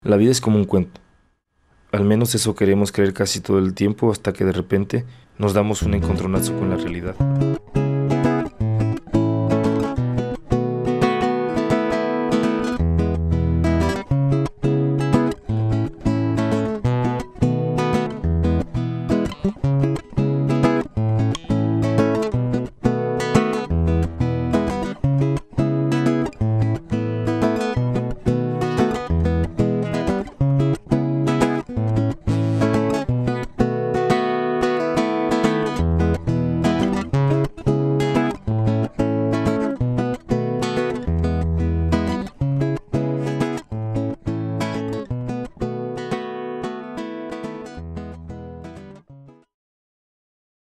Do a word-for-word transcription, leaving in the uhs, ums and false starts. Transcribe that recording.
La vida es como un cuento. Al menos eso queremos creer casi todo el tiempo hasta que de repente nos damos un encontronazo con la realidad.